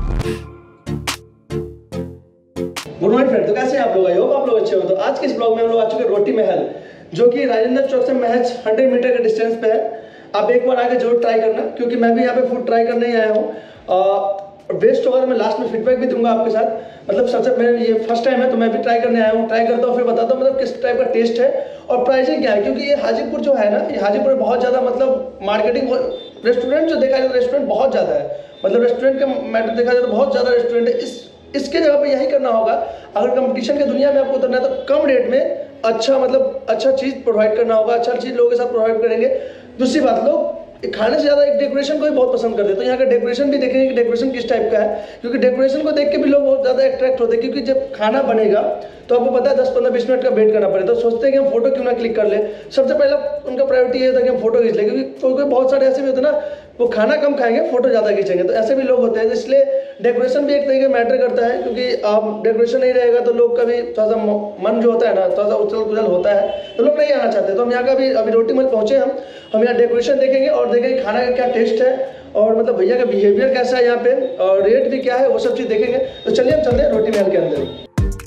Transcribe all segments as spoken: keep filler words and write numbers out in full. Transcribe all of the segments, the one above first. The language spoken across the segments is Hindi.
गुड मॉर्निंग फ्रेंड, तो कैसे हैं आप लोग? आई होप आप लोग अच्छे हो। तो आज के इस ब्लॉग में हम लोग आ चुके हैं रोटी महल, जो कि राजेंद्र चौक से महज सौ मीटर के डिस्टेंस पे है। आप एक बार आके जरूर ट्राई करना, क्योंकि मैं भी यहाँ पे फूड ट्राई करने ही आया हूँ। बेस्ट होगा तो मैं लास्ट में फीडबैक भी दूंगा आपके साथ। मतलब सबसे मेरे ये फर्स्ट टाइम है तो मैं भी ट्राई करने आया हूँ। ट्राई करता हूँ फिर बताता हूँ मतलब किस टाइप का टेस्ट है और प्राइसिंग क्या है, क्योंकि ये हाजीपुर जो है ना, ये हाजीपुर में बहुत ज़्यादा मतलब मार्केटिंग रेस्टोरेंट जो देखा जाए तो रेस्टोरेंट बहुत ज़्यादा है। मतलब रेस्टोरेंट का मैटर देखा जाए तो बहुत ज़्यादा रेस्टोरेंट है। इस इसके जगह पे यही करना होगा। अगर कंपटीशन की दुनिया में आपको उतरना है तो कम रेट में अच्छा मतलब अच्छा चीज़ प्रोवाइड करना होगा। अच्छा चीज़ लोगों के साथ प्रोवाइड करेंगे। दूसरी बात, लोग खाने से ज़्यादा एक डेकोरेशन को ही बहुत पसंद करते हैं। तो यहाँ का डेकोरेशन भी देखेंगे कि डेकोरेशन किस टाइप का है, क्योंकि डेकोरेशन को देख के भी लोग बहुत ज़्यादा अट्रैक्ट होते हैं। क्योंकि जब खाना बनेगा तो आपको पता है दस पंद्रह बीस मिनट का वेट करना पड़ेगा। तो सोचते हैं कि हम फोटो क्यों ना क्लिक कर ले। सबसे पहला उनका प्रायोरिटी ये होता है कि हम फोटो खींच लें, क्योंकि कोई कोई बहुत सारे ऐसे भी होते हैं ना, वो खाना कम खाएंगे फोटो ज़्यादा खींचेंगे। तो ऐसे भी लोग होते हैं। तो इसलिए डेकोरेशन भी एक तरीके मैटर करता है, क्योंकि आप डेकोरेशन नहीं रहेगा तो लोग का भी थोड़ा सा मन जो होता है ना, थोड़ा सा उछल कुचल होता है, तो लोग नहीं आना चाहते। तो हम यहाँ का भी अभी रोटी महल पहुँचे हम हम यहाँ डेकोरेशन देखेंगे और देखेंगे खाना का क्या टेस्ट है और मतलब भैया का बिहेवियर कैसा है यहाँ पे और रेट भी क्या है, वो सब चीज़ देखेंगे। तो चलिए हम चलते हैं रोटी महल के अंदर।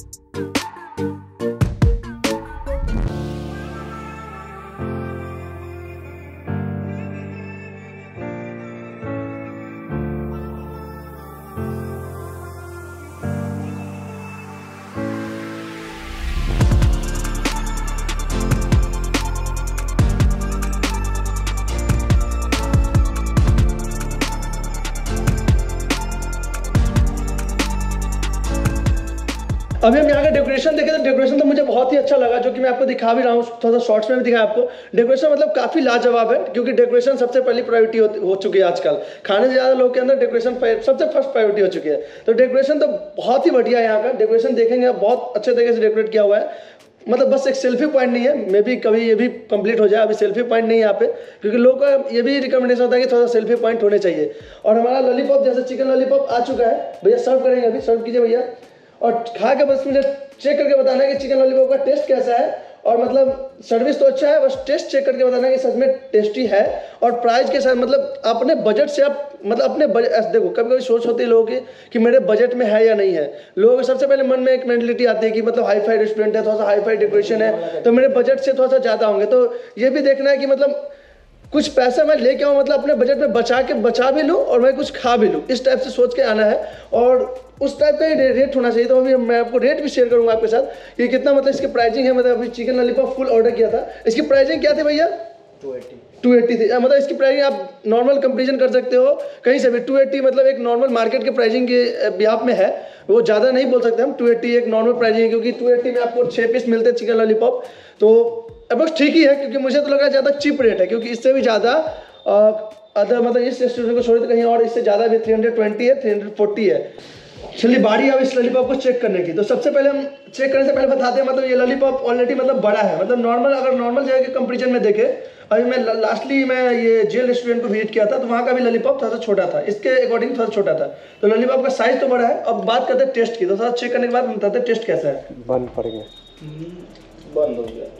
अभी हम यहाँ का डेकोरेशन देखें तो डेकोरेशन तो मुझे बहुत ही अच्छा लगा, जो कि मैं आपको दिखा भी रहा हूँ, थोड़ा सा शॉर्ट्स में भी दिखाया आपको। डेकोरेशन मतलब काफ़ी लाजवाब है, क्योंकि डेकोरेशन सबसे पहली प्रायोरिटी हो, हो चुकी है आजकल। खाने से ज़्यादा लोग के अंदर डेकोरेशन सबसे फर्स्ट प्रायोरिटी हो चुकी है। तो डेकोरेशन तो बहुत ही बढ़िया है। यहाँ का डेकोरेशन देखेंगे बहुत अच्छे तरीके से डेकोरेट किया हुआ है। मतलब बस एक सेल्फी पॉइंट नहीं है, मे बी कभी ये भी कंप्लीट हो जाए। अभी सेल्फी पॉइंट नहीं है यहाँ पे, क्योंकि लोगों का ये भी रिकमेंडेशन होता है कि थोड़ा सेल्फी पॉइंट होने चाहिए। और हमारा लॉलीपॉप जैसे चिकन लॉलीपॉप आ चुका है। भैया सर्व करेंगे, अभी सर्व कीजिए भैया। और खा के बस मुझे चेक करके बताना है कि चिकन लॉलीपॉप का टेस्ट कैसा है। और मतलब सर्विस तो अच्छा है, बस टेस्ट चेक करके बताना है कि सच में टेस्टी है। और प्राइस के साथ मतलब अपने बजट से आप मतलब अपने बजट, देखो कभी कभी सोच होती है लोगों की कि मेरे बजट में है या नहीं है। लोगों के सबसे पहले मन में एक मेंटलिटी आती है कि मतलब हाई फाई रेस्टोरेंट है, थोड़ा सा हाई फाई डेकोरेशन है, तो मेरे बजट से थोड़ा सा ज़्यादा होंगे। तो ये भी देखना है कि मतलब कुछ पैसा मैं लेके आऊँ, मतलब अपने बजट में बचा के बचा भी लूँ और मैं कुछ खा भी लूँ, इस टाइप से सोच के आना है। और उस टाइप का ही रेट होना चाहिए। तो अभी मैं आपको रेट भी शेयर करूँगा आपके साथ कि कितना मतलब इसकी प्राइसिंग है। मतलब अभी चिकन लॉलीपॉप फुल ऑर्डर किया था, इसकी प्राइसिंग क्या थी भैया? टू एट्टी टू एट्टी थी। मतलब इसकी प्राइसिंग आप नॉर्मल कंपेरिजन कर सकते हो कहीं से भी। टू एट्टी मतलब एक नॉर्मल मार्केट के प्राइसिंग के बिहाफ में है, वो ज़्यादा नहीं बोल सकते हम। टू एट्टी एक नॉर्मल प्राइसिंग है, क्योंकि टू एट्टी में आपको छः पीस मिलते हैं चिकन लॉलीपॉप। तो बस ठीक ही है, क्योंकि मुझे तो लग रहा है ज़्यादा चीप रेट है, क्योंकि इससे भी ज़्यादा अदर मतलब इस रेस्टोरेंट को छोड़े तो कहीं और इससे ज़्यादा भी थ्री हंड्रेड ट्वेंटी है, थ्री हंड्रेड फोर्टी है। चलिए बारी अब इस लॉलीपॉप को चेक करने की। तो सबसे पहले हम चेक करने से पहले बताते हैं, मतलब ये लॉलीपॉप ऑलरेडी मतलब बड़ा है। मतलब नॉर्मल अगर नॉर्मल जगह के कंपेरिजन में देखें, अभी मैं लास्टली मैं ये जेल रेस्टोरेंट को विजिट किया था, तो वहाँ का भी लॉलीपॉप थोड़ा सा छोटा था, इसके अकॉर्डिंग थोड़ा छोटा था। तो लॉलीपॉप का साइज तो बड़ा है। अब बात करते हैं टेस्ट की। तो थोड़ा चेक करने के बाद बताते हैं टेस्ट कैसा है। बंद पड़ गया, बंद हो गया।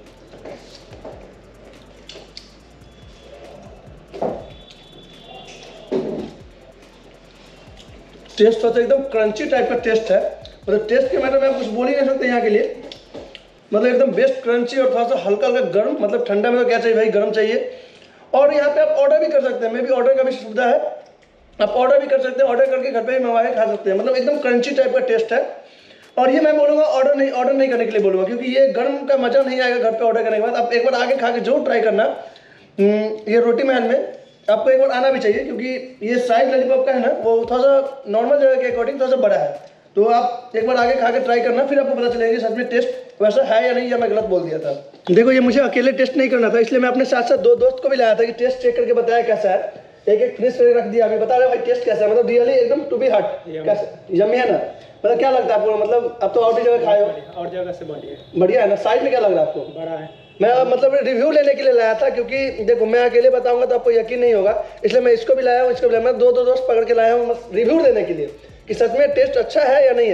टेस्ट तो एकदम क्रंची टाइप का टेस्ट है। मतलब टेस्ट के मैटर में आप कुछ बोल ही नहीं सकते यहाँ के लिए। मतलब एकदम बेस्ट क्रंची और थोड़ा सा हल्का हल्का गर्म। मतलब ठंडा में तो क्या चाहिए भाई, गर्म चाहिए। और यहाँ पे आप ऑर्डर भी कर सकते हैं, मे भी ऑर्डर का भी सुविधा है, आप ऑर्डर भी कर सकते हैं। ऑर्डर करके घर पे भी मंगवा के खा सकते हैं। मतलब एकदम क्रंची टाइप का टेस्ट है। और ये मैं बोलूँगा ऑर्डर नहीं ऑर्डर नहीं करने के लिए बोलूँगा, क्योंकि ये गर्म का मजा नहीं आएगा घर पे ऑर्डर करने के बाद। आप एक बार आके खा के जरूर ट्राई करना। ये रोटी महल में आपको एक बार आना भी चाहिए, क्योंकि ये साइज लॉलीपॉप का है ना, वो थोड़ा सा नॉर्मल जगह के अकॉर्डिंग थोड़ा सा बड़ा है। तो आप एक बार आगे खा के ट्राई करना, फिर आपको पता चलेगा सच में टेस्ट वैसा है या नहीं, या मैं गलत बोल दिया था। देखो ये मुझे अकेले टेस्ट नहीं करना था, इसलिए मैं अपने साथ साथ दो दोस्त को भी लाया था कि टेस्ट चेक करके बताया कैसा है। एक एक फिनिश करके रख दिया, अभी बता रहे भाई टेस्ट कैसा है। मतलब रियली एकदम टू बी हट कैसे यम्मी है ना। मतलब क्या लगता है आपको? मतलब अब तो और भी जगह खाए हो, और जगह से बढ़िया बढ़िया है ना। साइज में क्या लग रहा है आपको? बड़ा है। मैं मतलब रिव्यू लेने के लिए लाया था, क्योंकि देखो मैं अकेले बताऊंगा तो आपको यकीन नहीं होगा, इसलिए मैं इसको भी लाया हूँ, इसको भी लाया। मैं दो दो दोस्त पकड़ के लाया हूँ बस रिव्यू देने के लिए कि सच में टेस्ट अच्छा है या नहीं है।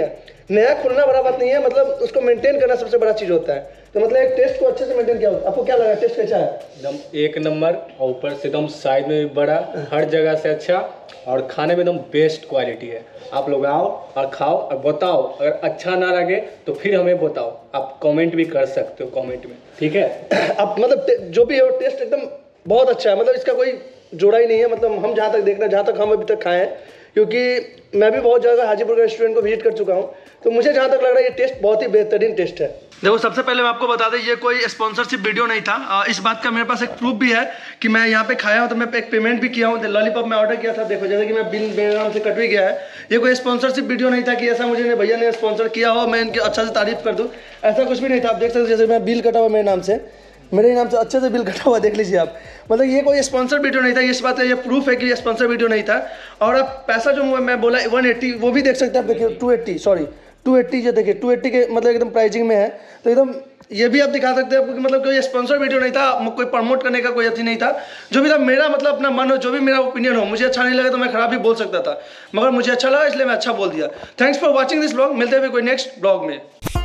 नया खुलना बड़ा बात नहीं है, मतलब उसको मेंटेन करना सबसे बड़ा चीज़ होता है। तो मतलब एक टेस्ट को अच्छे से मेंटेन किया होता है। आपको क्या लगा टेस्ट कैसा है? एकदम एक नंबर, और ऊपर से एकदम साइज में भी बड़ा, हर जगह से अच्छा, और खाने में एकदम बेस्ट क्वालिटी है। आप लोग आओ और खाओ और बताओ, अगर अच्छा ना लगे तो फिर हमें बताओ, आप कमेंट भी कर सकते हो कमेंट में, ठीक है। अब मतलब जो भी हो टेस्ट एकदम बहुत अच्छा है, मतलब इसका कोई जोड़ा ही नहीं है। मतलब हम जहाँ तक देख रहे हैं, जहाँ तक हम अभी तक खाए हैं, क्योंकि मैं भी बहुत जगह हाजीपुर के रेस्टोरेंट को विजिट कर चुका हूँ, तो मुझे जहाँ तक लग रहा है ये टेस्ट बहुत ही बेहतरीन टेस्ट है। देखो सबसे पहले मैं आपको बता दें, ये कोई स्पॉन्सरशिप वीडियो नहीं था। इस बात का मेरे पास एक प्रूफ भी है कि मैं यहाँ पे खाया हूँ, तो मैं एक पेमेंट भी किया हूँ। लॉलीपॉप मैं ऑर्डर किया था, देखो जैसे कि मैं बिल मेरे नाम से कट भी गया है। ये कोई स्पॉन्सरशिप वीडियो नहीं था कि ऐसा मुझे भैया ने स्पॉन्सर किया हो, मैं इनकी अच्छा से तारीफ कर दूँ, ऐसा कुछ भी नहीं था। आप देख सकते जैसे मैं बिल कटा हुआ मेरे नाम से, मेरे नाम से अच्छे से बिल कटा हुआ, देख लीजिए आप। मतलब ये कोई स्पॉन्सर वीडियो नहीं था, इस बात का ये प्रूफ है कि ये स्पॉन्सर वीडियो नहीं था। और अब पैसा जो मैं बोला वन एट्टी, वो भी देख सकते हैं आप, देखिए two eighty, sorry two eighty, जो देखिए टू एट्टी के मतलब एकदम प्राइसिंग में है। तो एकदम ये भी आप दिखा सकते हैं आपको कि मतलब कोई स्पॉन्सर वीडियो नहीं था, कोई प्रमोट करने का कोई अच्छी नहीं था। जो भी था मेरा मतलब अपना मन हो, जो भी मेरा ओपिनियन हो, मुझे अच्छा नहीं लगा तो मैं खराब भी बोल सकता था, मगर मुझे अच्छा लगा इसलिए मैं अच्छा बोल दिया। Thanks for watching this blog. मिलते हैं कोई नेक्स्ट ब्लॉग में।